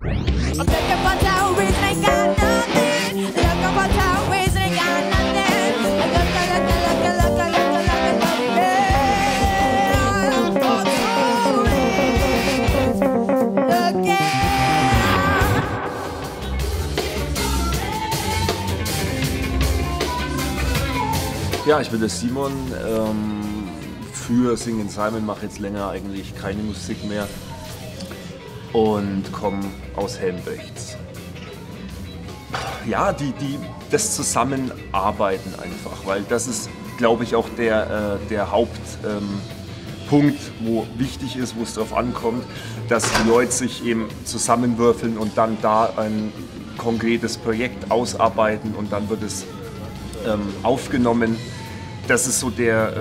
Ja, ich bin der Simon. Für Singin' Simon mache jetzt länger eigentlich keine Musik mehr und komme aus Helmbrechts. Ja, das Zusammenarbeiten einfach, weil das ist, glaube ich, auch der Hauptpunkt, wo wichtig ist, wo es darauf ankommt, dass die Leute sich eben zusammenwürfeln und dann da ein konkretes Projekt ausarbeiten und dann wird es aufgenommen. Das ist so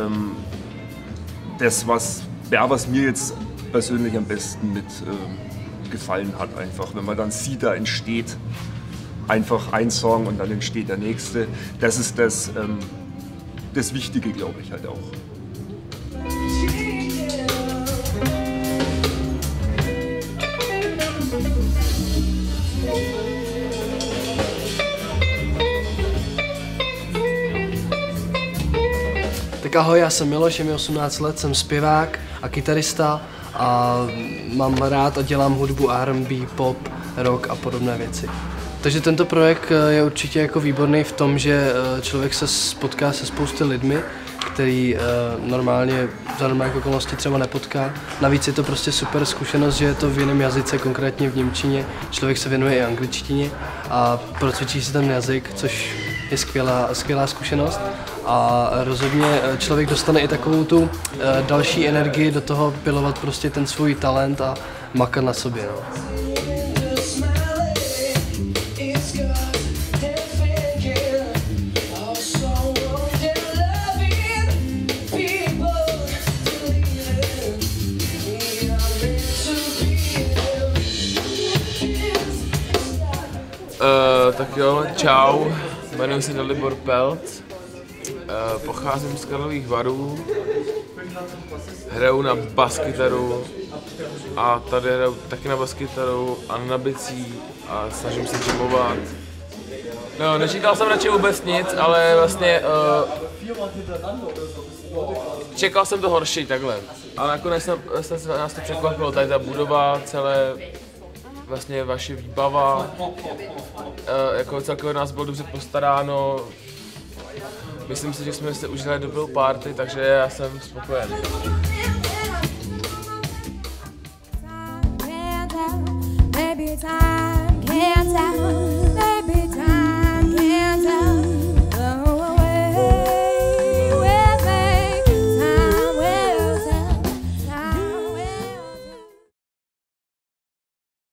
was mir jetzt persönlich am besten gefallen hat einfach, wenn man dann sieht, da entsteht einfach ein Song und dann entsteht der nächste. Das ist das Wichtige, glaube ich, halt auch. Tak ahoj, já jsem Miloš, je mi 18 let, jsem zpěvák a kytarista a mám rád a dělám hudbu R&B, pop, rock a podobné věci. Takže tento projekt je určitě jako výborný v tom, že člověk se potká se spousty lidmi, který normálně za normálních okolností třeba nepotká. Navíc je to prostě super zkušenost, že je to v jiném jazyce, konkrétně v němčině. Člověk se věnuje i angličtině a procvičí si ten jazyk, což je skvělá zkušenost. A rozhodně člověk dostane i takovou tu další energii do toho pilovat prostě ten svůj talent a makat na sobě. No. Tak jo, čau, jmenuji se Dalibor Pelt, pocházím z Karlových Varů, hraju na baskytaru a tady hraju taky na baskytaru a na bicí a snažím se jamovat. No, nečekal jsem radši vůbec nic, ale vlastně čekal jsem to horší takhle. A nakonec nás to překvapilo, tady ta budova, celé vlastně vaše výbava, jako celkově nás bylo dobře postaráno. Myslím si, že jsme si užili dobrou party, takže já jsem spokojený. Time